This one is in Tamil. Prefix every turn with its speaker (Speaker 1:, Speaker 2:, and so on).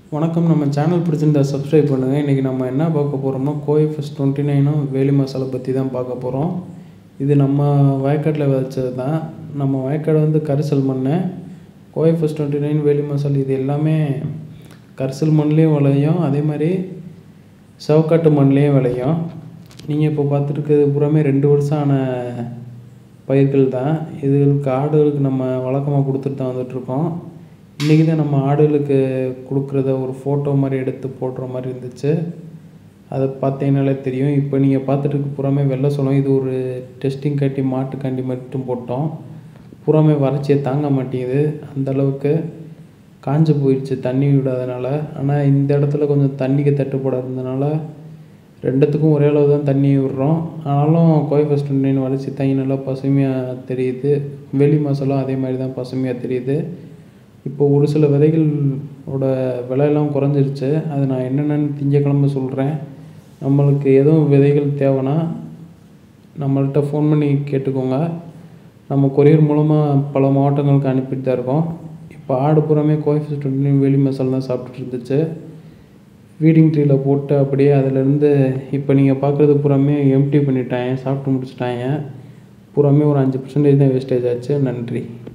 Speaker 1: வணக்கம். நம்ம சேனல் பிடிச்சிருந்தா சப்ஸ்கிரைப் பண்ணுங்கள். இன்றைக்கி நம்ம என்ன பார்க்க போகிறோம்னா கோஎஃப்எஸ் 29ம் வேலி மசாலா பற்றி தான் பார்க்க போகிறோம். இது நம்ம வயக்காட்டில் விதைச்சது தான். நம்ம வயக்காடு வந்து கரிசல் மண். கோஎஃப்எஸ் 29 வேலி மசாலா இது எல்லாமே கரிசல் மண்லேயும் விளையும், அதே மாதிரி சவக்காட்டு மண்லேயும் விளையும். நீங்கள் இப்போ பார்த்துருக்கிறது பூராமே 2 வருஷம் ஆன பயிர்கள் தான். இதுகளுக்கு ஆடுகளுக்கு நம்ம வழக்கமாக கொடுத்துட்டு தான் வந்துட்ருக்கோம். இன்றைக்கி தான் நம்ம ஆடுகளுக்கு கொடுக்குறத ஒரு ஃபோட்டோ மாதிரி எடுத்து போடுற மாதிரி இருந்துச்சு. அதை பார்த்தீங்கனாலே தெரியும். இப்போ நீங்கள் பார்த்துட்டு பூராமே வெள்ளை சோளம். இது ஒரு டெஸ்டிங் காட்டி மாட்டுக்காண்டி மட்டும் போட்டோம். பூராமே வறட்சியை தாங்க மாட்டேங்குது, அந்தளவுக்கு காஞ்சு போயிடுச்சு தண்ணி விடாதனால. ஆனால் இந்த இடத்துல கொஞ்சம் தண்ணிக்கு தட்டுப்பாடு இருந்ததுனால 2த்துக்கும் ஒரே அளவு தான் தண்ணி விடுறோம். ஆனாலும் கோஎஃப்எஸ் 29 வளர்ச்சி தாங்கி நல்லா பசுமையாக தெரியுது. வேலி மசாலா அதே மாதிரி தான் பசுமையாக தெரியுது. இப்போ ஒரு சில விதைகளோட விலையெல்லாம் குறைஞ்சிருச்சு. அது நான் என்னென்னு திங்கக்கிழமை சொல்கிறேன். நம்மளுக்கு எதுவும் விதைகள் தேவைன்னா நம்மள்கிட்ட ஃபோன் பண்ணி கேட்டுக்கோங்க. நம்ம கொரியர் மூலமாக பல மாவட்டங்களுக்கு அனுப்பிட்டு தான் இருக்கோம். இப்போ ஆடு பூராமே கோஎஃப்எஸ் 29 வேலி மசாலா தான் சாப்பிட்டுட்டு இருந்துச்சு. ஃபீடிங் ட்ரீயில் போட்டு அப்படியே அதிலேருந்து இப்போ நீங்கள் பார்க்குறது பூராமே எம்டி பண்ணிட்டாங்க, சாப்பிட்டு முடிச்சுட்டாங்க. பூராமே ஒரு 5% தான் வேஸ்டேஜ் ஆச்சு. நன்றி.